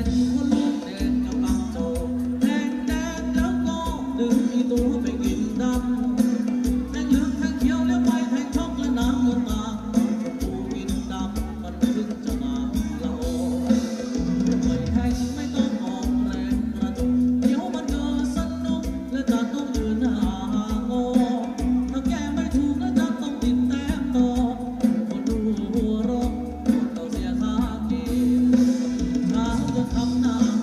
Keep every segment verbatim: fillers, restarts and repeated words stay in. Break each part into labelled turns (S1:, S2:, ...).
S1: ทำหน้า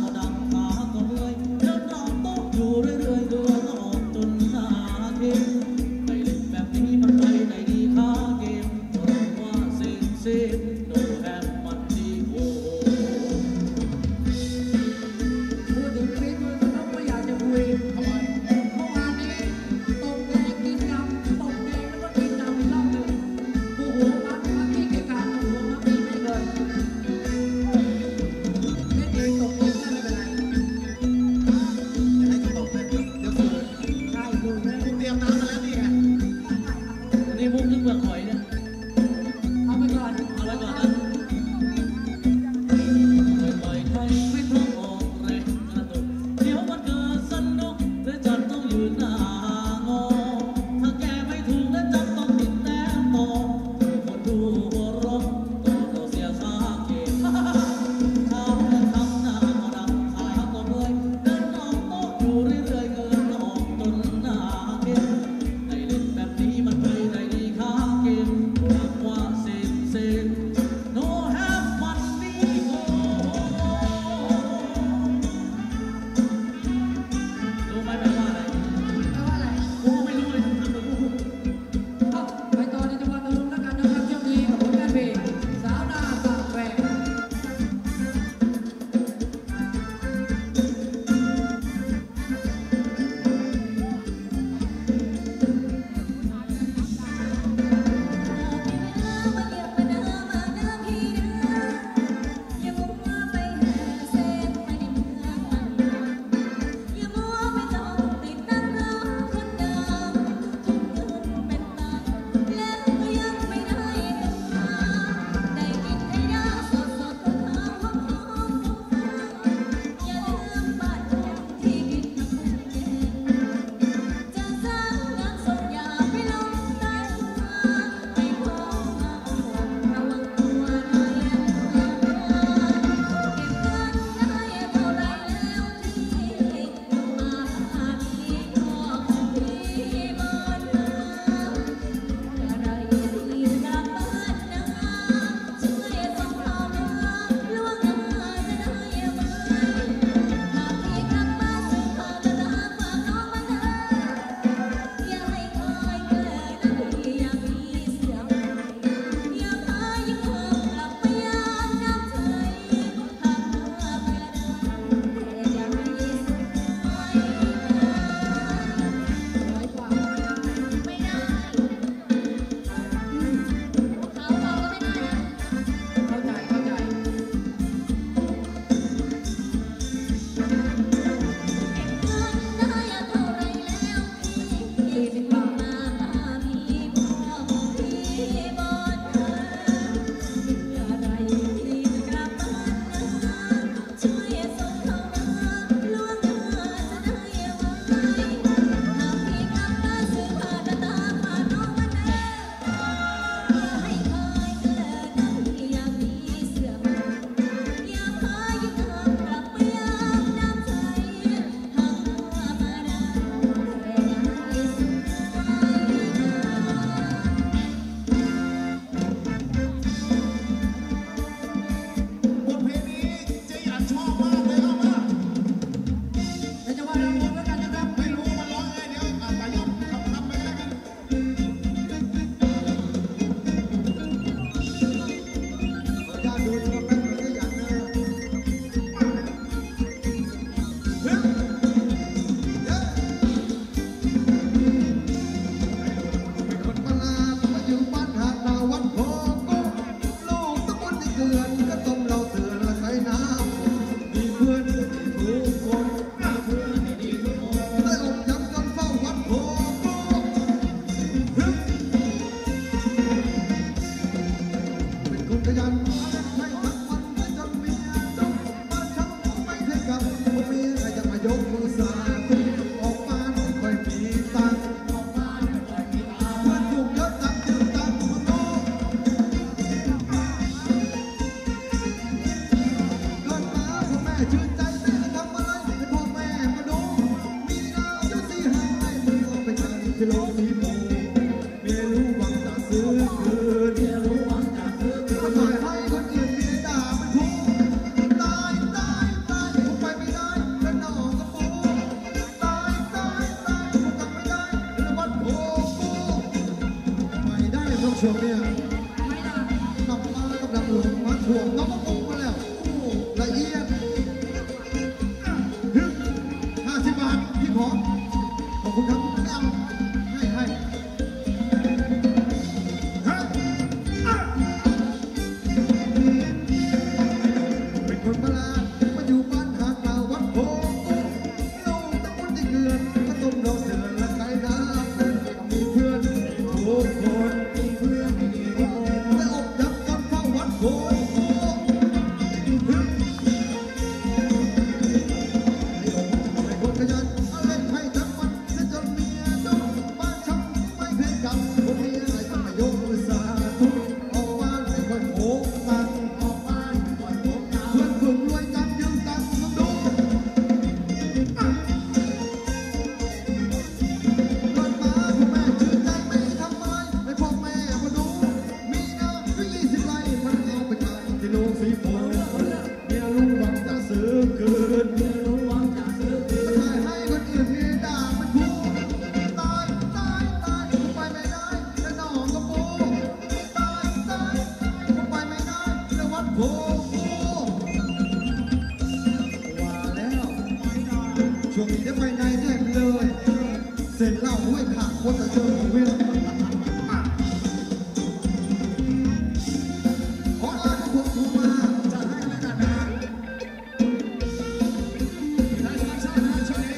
S1: กมือสาธุออกบ้านไม่ค่อยมีตังค์ออกบ้านไม่ค่อยมีตังค์เพื่อนถูกเยอะจังจึงตังค์มาโน้เกิดมาพ่อแม่ชื่นใจแม่ทำอะไรให้พ่อแม่มาดูมีดาวจะสีหายมือออกไปกันที่โลกสีโมเมียรู้หวังจะซื้อคืนเมียรู้หวังจะซื้อคืนไม่ให้คนอื่นเมียด่ามันพูดตายตายตายผมไปไม่ได้แล้วน้องก็ปูตายตายตายผมกลับไม่ได้แล้ววัดโอ้ปูไม่ได้ต้องชมเนี่ยน้องมากับน้ำหลวงมาถ่วงน้องก็ปูมาแล้วละเอียดห้าสิบบาทพี่ขอขอบคุณครับเอาให้ให้เป็นคนมาลามาอยู่บ้านหาดาววัดโพกุ้งลงตะกุนที่เกลือนมาต้มดอกเสือและไก่น้ำมีเพื่อนทุกคนมีเพื่อนมีคนและอบดับกันเฝ้าวัดโพกุ้งเป็นคนขยันเล่นไพ่ทั้งวันจะจนเมียดุบ้านช่องไม่เคยกลับผมมีอะไรต้องมายกมือสาธุออกบ้านไม่ค่อยโผล่ตังออกบ้านไม่ค่อยโผล่ตังเพื่อนฝึกรวยจังยืมตังมาดูเกิดมาพ่อแม่ชื่นใจไม่ทำไมให้พ่อแม่มาดูมีนาก็ยี่สิบไร่มันเอาไปขายที่โลกสีโพเมียรู้หวังจะซื้อคืนเมียรู้หวังจะซื้อคืนขายให้คนอื่นเมียด่ามันพูดตายตายตายผมไปไม่ได้แล้วน้องก็ปูตายตายผมไปไม่ได้แล้ววัดโพปูว่าแล้วช่วงนี้ได้ไปไหนได้เลยเสร็จเล่าห้วยขาคนจะเจอของเพื่อนขออ่านพวกโทรมาจะให้ไม่กันนะได้ครับใช่นะช่วงนี้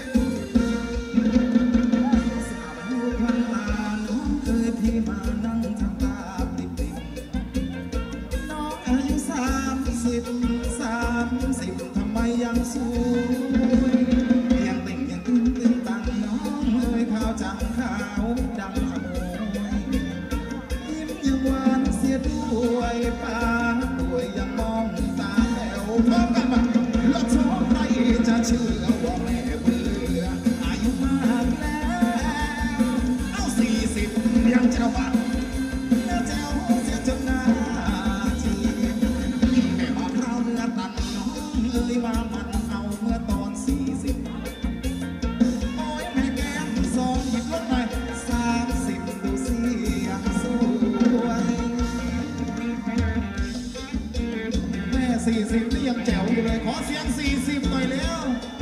S1: สาวลูกพันตาน้องเคยพี่มานั่งทำตาติดติดน้องอายุสามสิบสามสิบทำไมยังสวยยังติ่งยังตึงตึงตังน้องเลยขาวจังขาวดังขโมยยิ้มยังหวานเสียด้วยปากด้วยยังมองตาแป๋วพร้อมกันมาแล้วชอบใครจะเชื่อว่าแม่เบื่ออายุมากแล้วเอาสี่สิบยังเจ้าบ้านแล้วเจ้าเสียจนหน้าจีแม่มาคราวเนื้อตันน้องเอ้ยมามันเอาเมื่อตอนสี่สิบโอ้ยแม่แก้มสองหยิบลดหน่อยสามสิบดูสิยังสวยแม่สี่สิบนี่ยังแจ๋วอยู่เลยขอเสียงสี่สิบหน่อยแล้ว